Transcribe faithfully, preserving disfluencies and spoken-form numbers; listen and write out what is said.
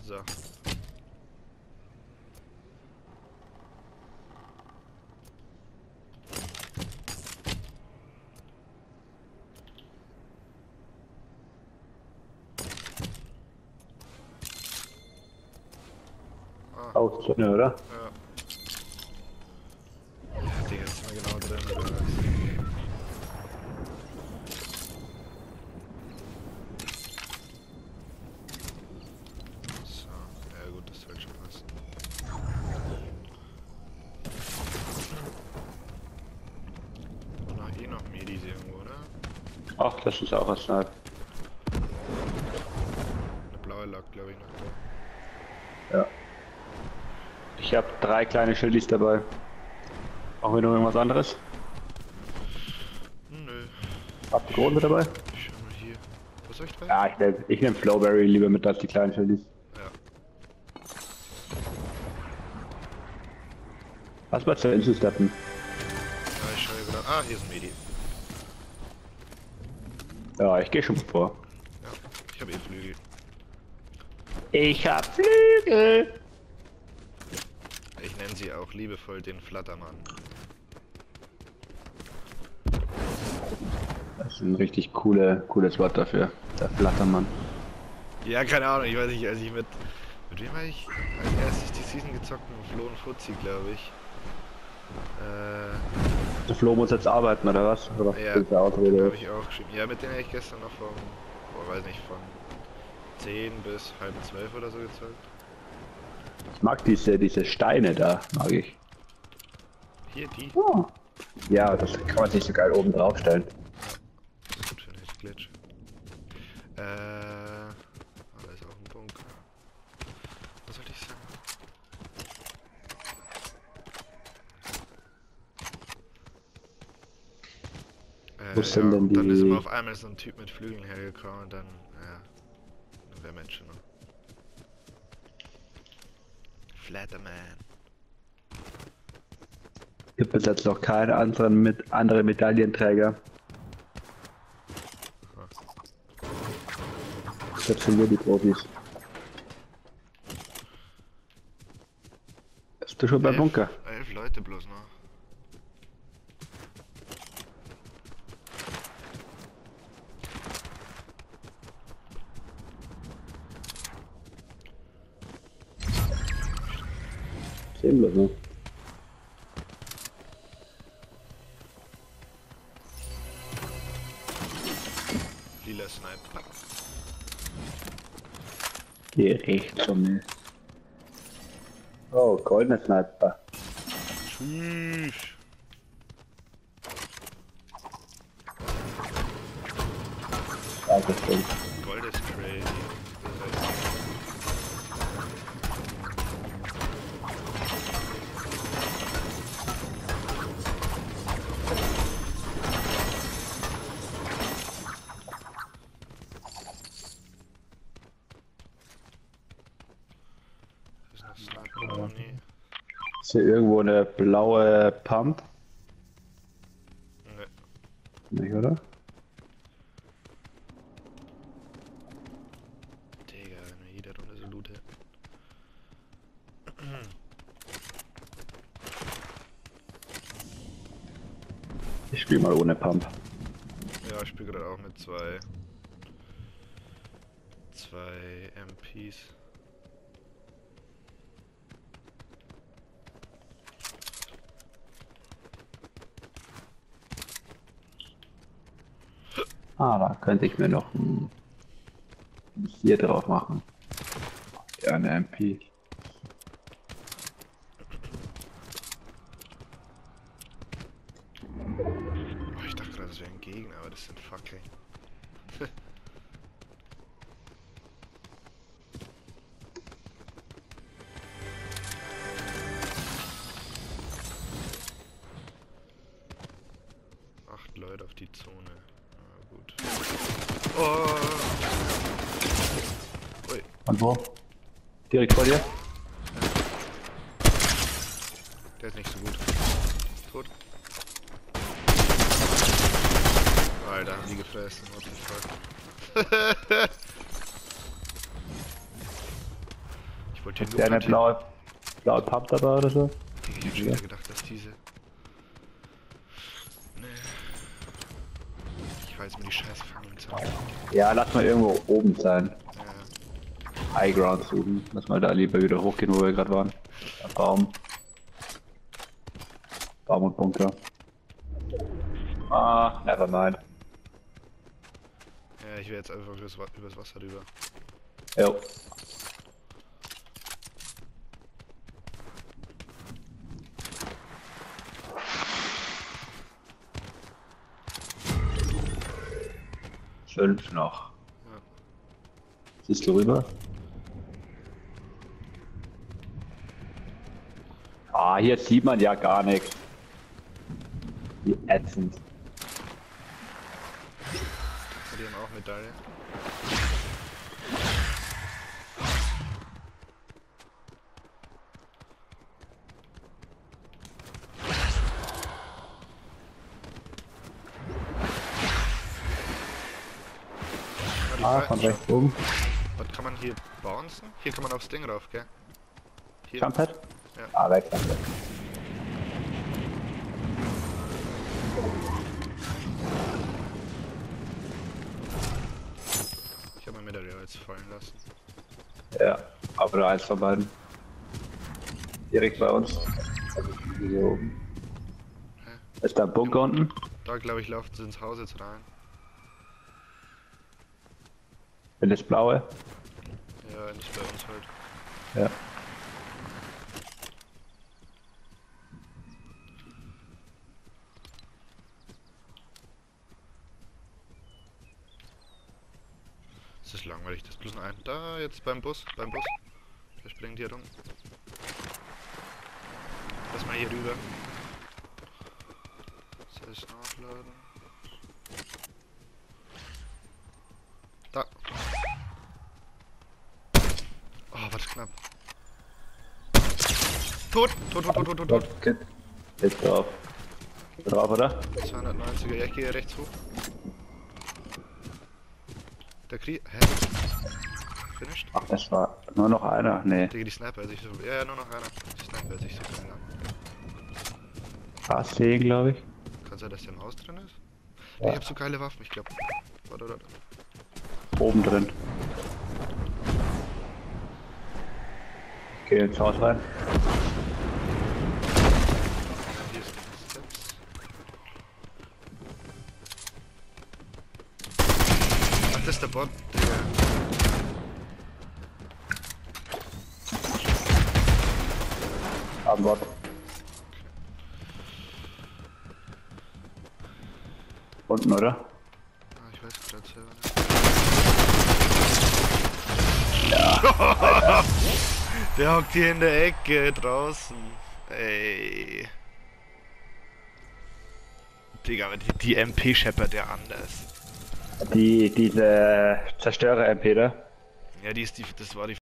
So. Ah, Auszünden, oder? ja. Ja, Digga, ist mal genau drin, oder was? So, ja gut, das wird schon passen. Und noch eh noch Medis irgendwo, oder? Ach, das ist auch ein Snipe. Eine blaue Lok, glaube ich, noch da. Ja. Ich habe drei kleine Schildis dabei. Brauchen wir noch irgendwas anderes? Nö. Habt ihr große dabei? Ich schau mal hier. Was soll ich dabei? Ja, ich nehme ich nehm Flowberry lieber mit als die kleinen Schildis. Ja. Was war zu Inselsteppen? Ja, ich schaue hier gerade. Ah, hier ist ein Medi. Ja, ich gehe schon vor. Ja, ich habe eh Flügel. Ich hab Flügel! Ich nenne sie auch liebevoll den Flattermann. Das ist ein richtig coole, cooles Wort dafür. Der Flattermann. Ja, keine Ahnung, ich weiß nicht, als ich mit... Mit wem habe ich als erstes die Season gezockt? Mit Flo und Fuzzi, glaube ich. Äh... Der Flo muss jetzt arbeiten, oder was? Oder Ja, ist der Ausrede? habe ich auch geschrieben. Ja, mit denen habe ich gestern noch vom... Boah, weiß nicht, von zehn bis halb zwölf oder so gezockt. Ich mag diese, diese Steine da, mag ich. Hier, die. Oh. Ja, das kann man sich so geil oben drauf stellen. Das ist gut für den Glitch. Äh... Ah, da ist auch ein Bunker. Was sollte ich sagen? Äh, Wo sind ja, denn und dann ist die- immer auf einmal so ein Typ mit Flügeln hergekommen und dann, ja, dann wäre Mensch, ne? Flatterman. Gibt es jetzt noch keine anderen mit andere Medaillenträger? Das sind wir die Profis. Bist du schon beim Elf- Bunker? Elf Leute bloß noch. Sehen wir so. Lila Sniper. Die riecht so mies. Oh, goldener Sniper. Tschüss. Dankeschön. Gold ist crazy. Das heißt, das ist noch Sniper Moni. Ist hier irgendwo eine blaue Pump? Ne. Nicht, oder? Digga, wenn wir jede Runde so Loot hätten. Ich spiele mal ohne Pump. Ja, ich spiele gerade auch mit zwei. Zwei M Ps. Ah, da könnte ich mir noch ein hier drauf machen. Ja, eine M P. Oh, ich dachte gerade, das wäre ein Gegner, aber das sind Fackeln. Acht Leute auf die Zone. Ah, gut. Oh! Ui. Und wo? Direkt vor dir? Der ist nicht so gut. Tot. Alter, haben die gefressen. What the fuck? Ich wollte Ist hier der nur eine blaue, blaue Pump dabei oder so? Ich hätte schon wieder gedacht, dass diese... Nee. Ich weiß mir die Scheiße fangen zu. Ja, lass mal irgendwo oben sein. Ja. High Ground suchen. Lass mal da lieber wieder hochgehen, wo wir gerade waren. Ein Baum. Baum und Bunker. Ah, never mind. Ja, ich will jetzt einfach übers, Wa übers Wasser rüber. Jo. Fünf noch. Ja. Siehst du rüber? Ah, hier sieht man ja gar nichts. Wie ätzend. Die haben auch Medaille. Ah, von rechts oben. Was kann man hier bouncen? Hier kann man aufs Ding rauf, gell? Hier. Jumppad? Ja. Ah, weg, weg. Ich habe mir Medaille jetzt fallen lassen. Ja, aber eins von beiden. Direkt bei uns. Hier oben. Hä? Ist da ein Bunker unten? Da glaube ich laufen sie ins Haus jetzt rein. Will das blaue? Ja, nicht bei uns halt. Ja. Es ist langweilig, das ist bloß ein. Da, jetzt beim Bus, beim Bus. Der springt hier rum. Lass mal hier rüber. Das heißt nachladen. Da. Oh, was knapp. Tot! Tot, tot, tot, tot, tot, tot. Okay. Jetzt drauf. Drauf, oder? zweihundertneunziger, ja, ich gehe rechts hoch. Der Krieg. Hä? Finished? Ach, das war nur noch einer. Nee. Digga, die Sniper sich so. Ja, ja, nur noch einer. Die Sniper sich so viel lang. Fast sehen, glaube ich. Kann sein, dass der im Haus drin ist? Ja. Ich hab so geile Waffen, ich glaube. Warte, warte. Oben drin. Geh ins Haus rein. Ja, hier ist die Steps. Ach, das ist der Bot. Digga. Am Bord. Unten, oder? Ah, ich weiß gerade selber nicht. Ja. Der hockt hier in der Ecke draußen. Ey. Digga, aber die, die M P scheppert ja anders. Die, diese Zerstörer-M P da. Ja, die ist die, das war die